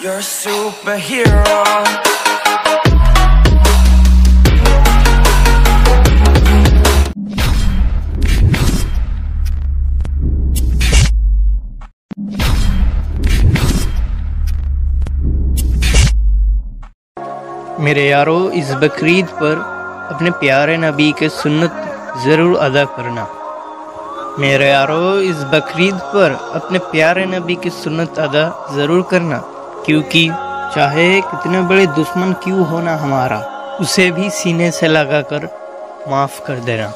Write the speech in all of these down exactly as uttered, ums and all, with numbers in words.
You're a superhero. मेरे यारो, इस बकरीद पर अपने प्यारे नबी के सुन्नत ज़रूर अदा करना। मेरे यारो, इस बकरीद पर अपने प्यारे नबी की सुन्नत अदा ज़रूर करना, क्योंकि चाहे कितने बड़े दुश्मन क्यों हो ना हमारा, उसे भी सीने से लगाकर माफ़ कर देना।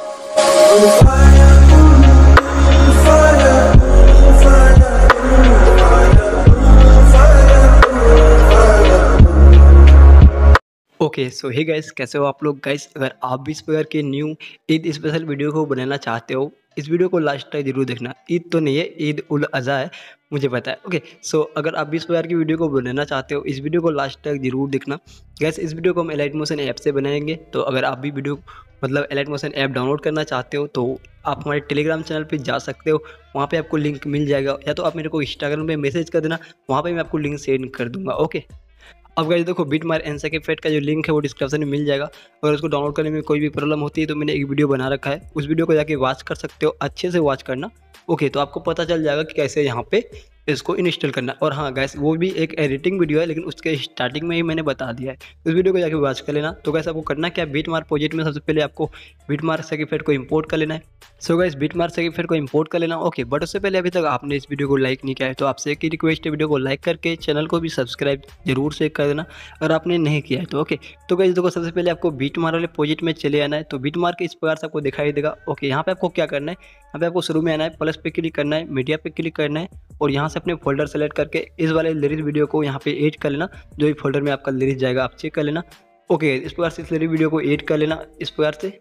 ओके सो हे गाइस, कैसे हो आप लोग गाइस। अगर आप भी इस प्रकार के न्यू ईद स्पेशल वीडियो को बनाना चाहते हो, इस वीडियो को लास्ट तक जरूर देखना। ईद तो नहीं है, ईद उल अज़हा है, मुझे पता है। ओके सो अगर आप भी इस प्रकार की वीडियो को बनाना चाहते हो, इस वीडियो को लास्ट तक जरूर देखना गाइस। इस वीडियो को हम एलाइट मोशन ऐप से बनाएंगे। तो अगर आप भी वीडियो मतलब एलाइट मोशन ऐप डाउनलोड करना चाहते हो तो आप हमारे टेलीग्राम चैनल पे जा सकते हो, वहाँ पे आपको लिंक मिल जाएगा, या तो आप मेरे को इंस्टाग्राम पे मैसेज कर देना, वहाँ पे मैं आपको लिंक सेंड कर दूँगा। ओके अब गाइस देखो, बीटमार एनसेकेफेट का जो लिंक है वो डिस्क्रिप्शन में मिल जाएगा। अगर उसको डाउनलोड करने में कोई भी प्रॉब्लम होती है तो मैंने एक वीडियो बना रखा है, उस वीडियो को जाके वॉच कर सकते हो, अच्छे से वॉच करना। ओके तो आपको पता चल जाएगा कि कैसे यहाँ पे इसको इंस्टॉल करना। और हाँ गैस, वो भी एक एडिटिंग वीडियो है, लेकिन उसके स्टार्टिंग में ही मैंने बता दिया है, उस वीडियो को जाके वॉच कर लेना। तो गैस आपको करना क्या, बीटमार प्रोजेक्ट में सबसे पहले आपको बीटमार सेकेफेट को इंपोर्ट कर लेना है। सो गैस बीटमार सेकेफेट को इंपोर्ट कर लेना। ओके बट उससे पहले अभी तक आपने इस वीडियो को लाइक नहीं किया है तो आपसे एक ही रिक्वेस्ट है, वीडियो को लाइक करके चैनल को भी सब्सक्राइब जरूर से कर देना अगर आपने नहीं किया है तो। ओके तो गैस देखो, सबसे पहले आपको बीटमार वाले प्रोजेक्ट में चले आना है। तो बीटमार के इस प्रकार से आपको दिखाई देगा। ओके यहाँ पे आपको क्या करना है, यहाँ पे आपको शुरू में आना है, प्लस पे क्लिक करना है, मीडिया पे क्लिक करना है, और यहाँ से अपने फोल्डर सेलेक्ट करके इस वाले लिरिक्स वीडियो को यहाँ पे ऐड कर लेना। जो भी फोल्डर में आपका लिरिक्स जाएगा आप चेक कर लेना। ओके इस प्रकार से इस लिरिक्स वीडियो को ऐड कर लेना इस प्रकार से।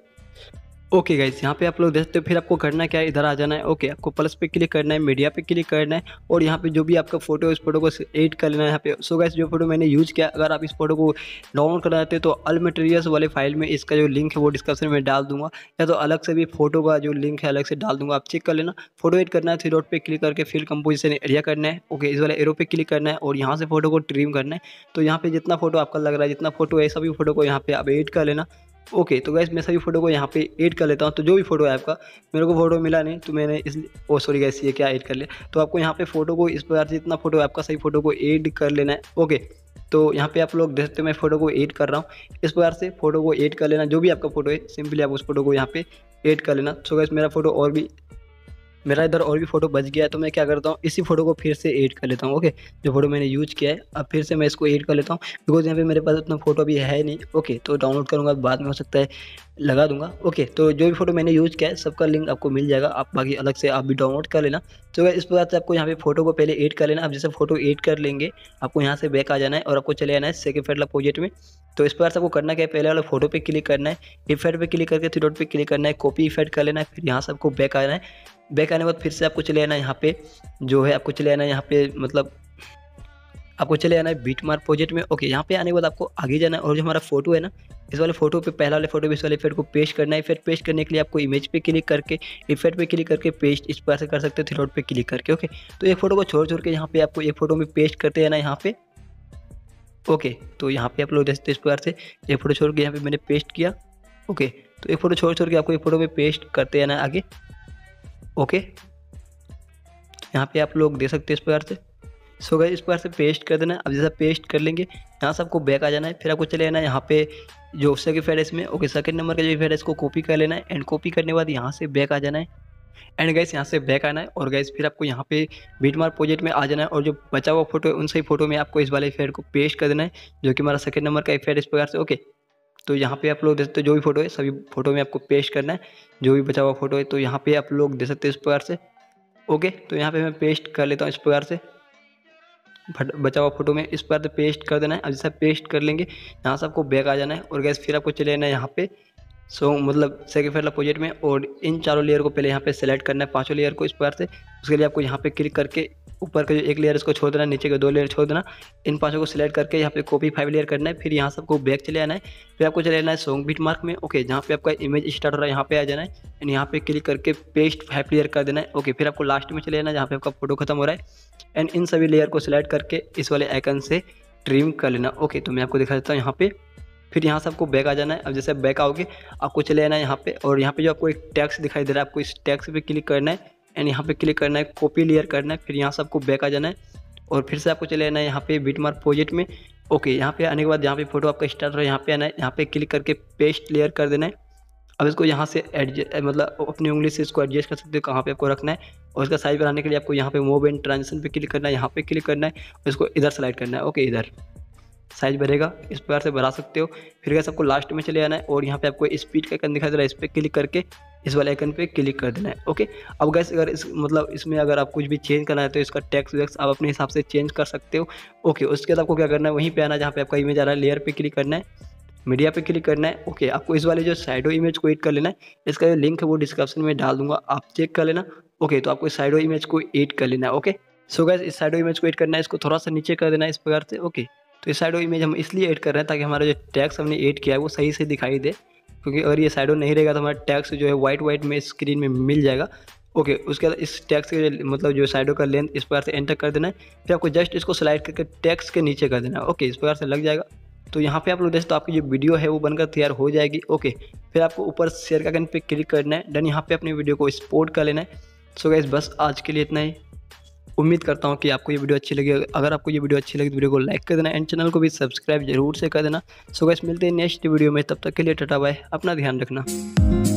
ओके गाइस, यहाँ पे आप लोग देखते हो, फिर आपको करना क्या है, इधर आ जाना है। ओके आपको प्लस पे क्लिक करना है, मीडिया पे क्लिक करना है, और यहाँ पे जो भी आपका फोटो है उस फोटो को ऐड कर लेना है यहाँ पे। सो गाइस जो फोटो मैंने यूज़ किया, अगर आप इस फोटो को डाउनलोड करना चाहते हो तो अल मटेरियल्स वाले फाइल में इसका जो लिंक है वो डिस्क्रिप्शन में डाल दूंगा, या तो अलग से भी फोटो का जो लिंक है अलग से डाल दूंगा, आप चेक कर लेना। फोटो एड करना है, थ्री डॉट पे क्लिक करके फिल कंपोजिशन एरिया करना है। ओके इस वाले एरो पे क्लिक करना है और यहाँ से फोटो को ट्रिम करना है। तो यहाँ पे जितना फोटो आपका लग रहा है, जितना फोटो है, सभी फोटो को यहाँ पे आप ऐड कर लेना। ओके तो गैस मैं सभी फोटो को यहाँ पे ऐड कर लेता हूँ। तो जो भी फोटो है आपका, मेरे को फोटो मिला नहीं तो मैंने इस ओ सॉरी गैस ये क्या ऐड कर लिया। तो आपको यहाँ पे फोटो को इस प्रकार से जितना फोटो है आपका, सही फोटो को ऐड कर लेना है। ओके तो यहाँ पे आप लोग देखते हो मैं फोटो को ऐड कर रहा हूँ, इस प्रकार से फोटो को ऐड कर लेना। जो भी आपका फोटो है सिंपली आप उस फोटो को यहाँ पे ऐड कर लेना। सो गैस मेरा फोटो और भी मेरा इधर और भी फोटो बच गया है, तो मैं क्या करता हूँ, इसी फोटो को फिर से ऐड कर लेता हूँ। ओके जो फोटो मैंने यूज किया है अब फिर से मैं इसको ऐड कर लेता हूँ, बिकॉज यहाँ पे मेरे पास उतना फोटो अभी है नहीं। ओके तो डाउनलोड करूँगा बाद में, हो सकता है लगा दूंगा। ओके तो जो भी फोटो मैंने यूज किया है सबका लिंक आपको मिल जाएगा, आप बाकी अलग से आप भी डाउनलोड कर लेना। तो इस प्रकार से आपको यहाँ पे फोटो को पहले ऐड कर लेना। अब जैसे फोटो ऐड कर लेंगे, आपको यहाँ से बैक आ जाना है और आपको चले आना है सेकेफेट वाला प्रोजेक्ट में। तो इस प्रकार से आपको करना क्या है, पहले वाला फोटो पे क्लिक करना है, इफेक्ट पे क्लिक करके थ्री डॉट पे क्लिक करना है, कॉपी इफेक्ट कर लेना है, फिर यहाँ से आपको बैक आना है। बैक आने के बाद फिर से आपको चले आना है यहाँ पे, जो है आपको चले आना है यहाँ पे, मतलब आपको चले आना है बीटमार प्रोजेक्ट में। ओके यहाँ पे आने के बाद आपको आगे जाना है, और जो हमारा फोटो है ना, इस वाले फोटो पे पहला वाले फोटो पे इस वाले इफेक्ट को पेस्ट करना है। इफेक्ट पेस्ट करने के लिए आपको इमेज पे क्लिक करके इफेक्ट पे क्लिक करके पेस्ट इस प्रकार से कर सकते हो, थ्री डॉट पे क्लिक करके। ओके तो एक फोटो को छोड़ छोड़ के यहाँ पे आपको एक फोटो में पेस्ट करते जाना है यहाँ पे। ओके तो यहाँ पे आप लोग देखते इस प्रकार से एक फोटो छोड़ के यहाँ पे मैंने पेस्ट किया। ओके तो एक फोटो छोड़ छोड़ के आपको एक फोटो में पेस्ट करते जाना है आगे। ओके यहाँ पे आप लोग देख सकते हैं इस प्रकार से। सो गाइस इस प्रकार से पेस्ट कर देना है। अब जैसा पेस्ट कर लेंगे, यहाँ से आपको बैक आ जाना है, फिर आपको चले आना है यहाँ पे जो सेकंड फेड है इसमें। ओके सेकंड नंबर का जो फेड है इसको कॉपी कर लेना है, एंड कॉपी करने के बाद यहाँ से बैक आ जाना है, एंड गाइस यहाँ से बैक आना है। और गाइस फिर आपको यहाँ पे बीटमार प्रोजेक्ट में आ जाना है, और जो बचा हुआ फोटो है उन सही फोटो में आपको इस वाले इफेक्ट को पेस्ट कर देना है, जो कि हमारा सेकंड नंबर का इफेक्ट इस प्रकार से। ओके तो यहाँ पे आप लोग देख सकते हो जो भी फोटो है सभी फोटो में आपको पेस्ट करना है, जो भी बचा हुआ फोटो है। तो यहाँ पे आप लोग देख सकते हो इस प्रकार से। ओके तो यहाँ पे मैं पेस्ट कर लेता हूँ इस प्रकार से, बचा हुआ फोटो में इस प्रकार से पेस्ट कर देना है। अब जैसा पेस्ट कर लेंगे, यहाँ से आपको बैक आ जाना है, और गैस फिर आपको चले जाना है यहाँ पे सो मतलब सेकेफेट वाला प्रोजेक्ट में, और इन चारों लेयर को पहले यहाँ पे सेलेक्ट करना है, पांचों लेयर को इस प्रकार से। उसके लिए आपको यहाँ पे क्लिक करके ऊपर का जो एक लेयर इसको छोड़ देना, नीचे के दो लेयर छोड़ देना। इन पांचों को सिलेक्ट करके यहाँ पे कॉपी फाइव लेयर करना है। फिर यहाँ सबको बैक चले आना है। फिर आपको चले आना है सॉन्ग बीट मार्क में। ओके, जहाँ पे आपका इमेज स्टार्ट हो रहा है यहाँ पे आ जाना है एंड यहाँ पे क्लिक करके पेस्ट फाइव लेयर कर देना है। ओके, फिर आपको लास्ट में चले आना है जहाँ पे आपका फोटो खत्म हो रहा है एंड इन सभी लेयर को सिलेक्ट करके इस वाले आइकन से ट्रिम कर लेना। ओके, तो मैं आपको दिखा देता हूँ यहाँ पे। फिर यहाँ से आपको बैक आ जाना है। अब जैसे बैक आओगे आपको चले आना है यहाँ पे और यहाँ पे जो आपको एक टैक्स दिखाई दे रहा है आपको इस टैक्स पे क्लिक करना है एंड यहाँ पे क्लिक करना है, कॉपी लेयर करना है। फिर यहाँ से आपको बैक आ जाना है और फिर से आपको चले आना है यहाँ पे बिटमार्क प्रोजेक्ट में। ओके, यहाँ पे आने के बाद यहाँ पे फोटो आपका स्टार्ट हो रहा है यहाँ पे आना है, यहाँ पे क्लिक करके पेस्ट लेयर कर देना है। अब इसको यहाँ से एडजस्ट मतलब अपनी उंगली से इसको एडजस्ट कर सकते हो कहाँ पे आपको रखना है और इसका साइज बनाने के लिए आपको यहाँ पे मूव एंड ट्रांजिशन पे क्लिक करना है, यहाँ पे क्लिक करना है और इसको इधर सेलेक्ट करना है। ओके, इधर साइज बढ़ेगा, इस प्रकार से बढ़ा सकते हो। फिर गैस आपको लास्ट में चले आना है और यहाँ पे आपको स्पीड का आइकन दिखाई दे रहा है, इस पर क्लिक करके इस वाले आइकन पे क्लिक कर देना है। ओके, अब गैस अगर इस मतलब इसमें अगर आप कुछ भी चेंज करना है तो इसका टेक्स्ट वेक्स आप अपने हिसाब से चेंज कर सकते हो। ओके, उसके बाद आपको क्या करना है, वहीं पे आना जहाँ पे आपका इमेज आ रहा है, लेयर पे क्लिक करना है, मीडिया पे क्लिक करना है। ओके, आपको इस वाले जो साइडो इमेज को एड कर लेना है, इसका जो लिंक है वो डिस्क्रिप्शन में डाल दूंगा, आप चेक कर लेना। ओके, तो आपको इस साइडो इमेज को एड कर लेना है। ओके, सो गैस इस साइडो इमेज को एड करना है, इसको थोड़ा सा नीचे कर देना है इस प्रकार से। ओके, तो इस साइडो इमेज हम इसलिए ऐड कर रहे हैं ताकि हमारा जो टैक्स हमने ऐड किया है वो सही से दिखाई दे, क्योंकि अगर ये साइडो नहीं रहेगा तो हमारा टैक्स जो है वाइट वाइट में स्क्रीन में मिल जाएगा। ओके, उसके बाद इस टैक्स के मतलब जो साइडो का लेंथ इस प्रकार से एंटर कर देना है। फिर आपको जस्ट इसको स्लाइड करके टैक्स के नीचे कर देना है। ओके, इस प्रकार से लग जाएगा। तो यहाँ पे आप लोग देखें तो आपकी जो वीडियो है वो बनकर तैयार हो जाएगी। ओके, फिर आपको ऊपर शेयर का आइकन पे क्लिक करना है, डन। यहाँ पे अपनी वीडियो को एक्सपोर्ट कर लेना है। सो गाइस बस आज के लिए इतना ही। उम्मीद करता हूँ कि आपको ये वीडियो अच्छी लगी। अगर आपको ये वीडियो अच्छी लगी तो वीडियो को लाइक कर देना एंड चैनल को भी सब्सक्राइब जरूर से कर देना। सो गाइस मिलते हैं नेक्स्ट वीडियो में, तब तक के लिए टाटा बाय, अपना ध्यान रखना।